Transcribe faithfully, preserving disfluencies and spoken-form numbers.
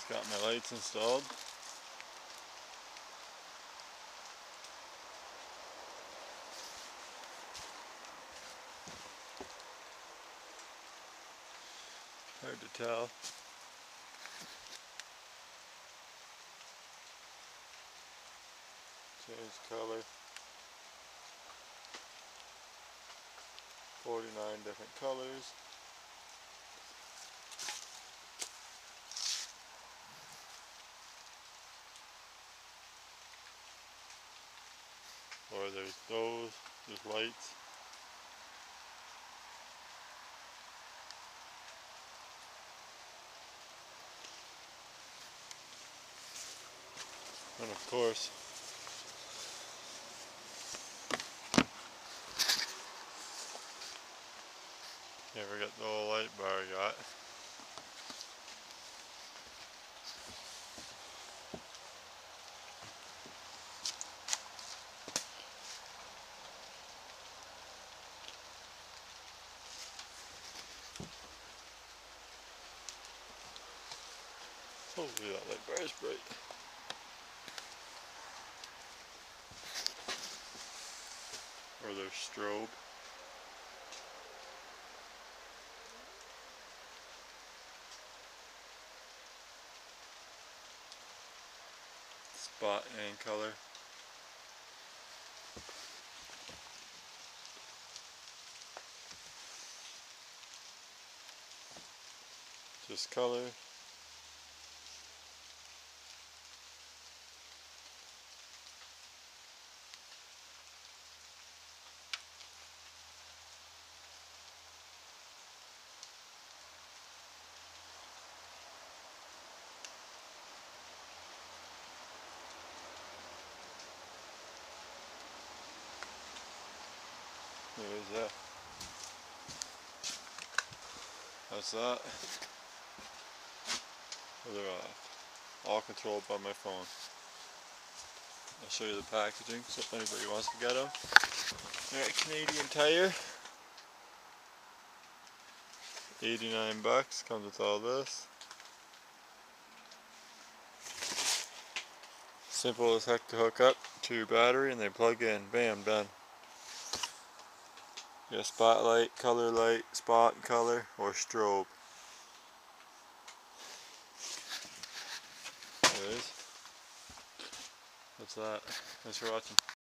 Got my lights installed. Hard to tell. Change color. forty-nine different colors. Or there's those, there's lights. And of course, here we got the little light bar I got. Hopefully that light bar is bright. Or there's strobe. Spot and color. Just color. There's that. That's that. They're off. All controlled by my phone. I'll show you the packaging so if anybody wants to get them. Alright, Canadian Tire. eighty-nine bucks, comes with all this. Simple as heck to hook up to your battery and they plug in. Bam, done. You got a spotlight, color light, spot and color, or strobe. There it is. That's that. Thanks for watching.